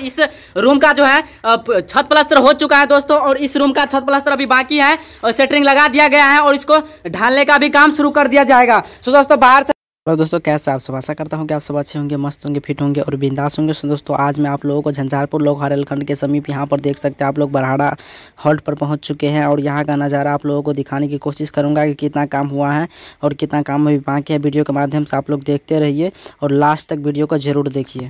इस रूम का जो है छत प्लास्टर हो चुका है दोस्तों, और इस रूम का छत प्लास्टर अभी बाकी है और सेंटरिंग लगा दिया गया है और इसको ढालने का भी काम शुरू कर दिया जाएगा। सो दोस्तों बाहर से तो दोस्तों कैसे आप सब, आशा करता हूँ कि आप सब अच्छे होंगे, मस्त होंगे, फिट होंगे और बिंदास होंगे। सो दोस्तों आज मैं आप लोगों को झंझारपुर लोकहा रेलखंड के समीप यहाँ पर देख सकते हैं आप लोग बरहाड़ा हॉल्ट पर पहुँच चुके हैं और यहाँ का नज़ारा आप लोगों को दिखाने की कोशिश करूँगा कि कितना काम हुआ है और कितना काम अभी बाकी है। वीडियो के माध्यम से आप लोग देखते रहिए और लास्ट तक वीडियो को ज़रूर देखिए।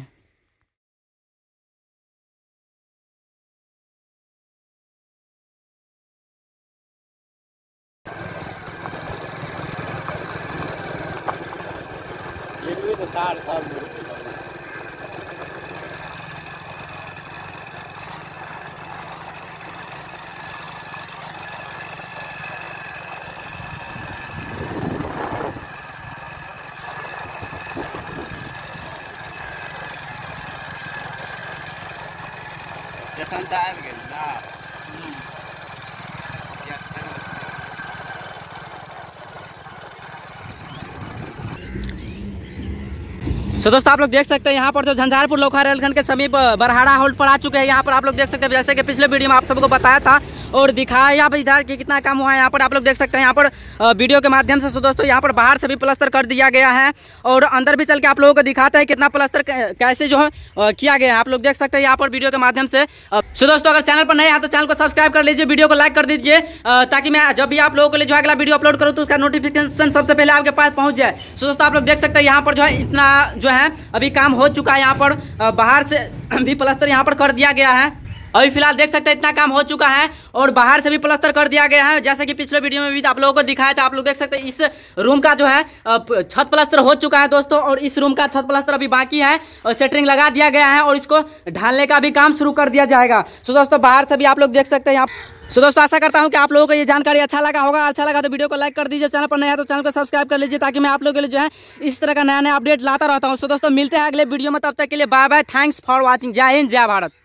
सो दोस्तों आप लोग देख सकते हैं यहाँ पर जो झंझारपुर लोकहा रेलखंड के समीप बरहाड़ा हॉल्ट पर आ चुके हैं। यहाँ पर आप लोग देख सकते हैं जैसे कि पिछले वीडियो में आप सबको बताया था और दिखाया भी इधर कि कितना काम हुआ है। यहाँ पर आप लोग देख सकते हैं यहाँ पर वीडियो के माध्यम से। सो दोस्तों यहाँ पर बाहर से भी प्लास्टर कर दिया गया है और अंदर भी चल के आप लोगों को दिखाता है कितना प्लास्टर कैसे जो है किया गया है। आप लोग देख सकते हैं यहाँ पर वीडियो के माध्यम से। सो दोस्तों अगर चैनल पर नए हैं तो चैनल को सब्सक्राइब कर लीजिए, वीडियो को लाइक कर दीजिए ताकि मैं जब भी आप लोगों के लिए जो अगला वीडियो अपलोड करूँ तो उसका नोटिफिकेशन सबसे पहले आपके पास पहुँच जाए। सो दोस्तों आप लोग देख सकते हैं यहाँ पर जो है इतना जो है अभी काम हो चुका है। यहाँ पर बाहर से भी प्लास्टर यहाँ पर कर दिया गया है। अभी फिलहाल देख सकते हैं इतना काम हो चुका है और बाहर से भी प्लास्टर कर दिया गया है। जैसे कि पिछले वीडियो में भी आप लोगों को दिखाया था। आप लोग देख सकते हैं इस रूम का जो है छत प्लास्टर हो चुका है दोस्तों, और इस रूम का छत प्लास्टर अभी बाकी है और सेंटरिंग लगा दिया गया है और इसको ढालने का भी काम शुरू कर दिया जाएगा। सो दोस्तों बाहर से भी आप लोग देख सकते हैं यहाँ। सो दोस्तों आशा करता हूं कि आप लोगों को ये जानकारी अच्छा लगा होगा। अच्छा लगा तो वीडियो को लाइक कर दीजिए, चैनल पर नया है तो चैनल को सब्सक्राइब कर लीजिए ताकि मैं आप लोगों के लिए जो है इस तरह का नया नया अपडेट लाता रहता हूं। सो दोस्तों मिलते हैं अगले वीडियो में, तब तक के लिए bye bye, thanks for watching. जय हिंद, जय भारत।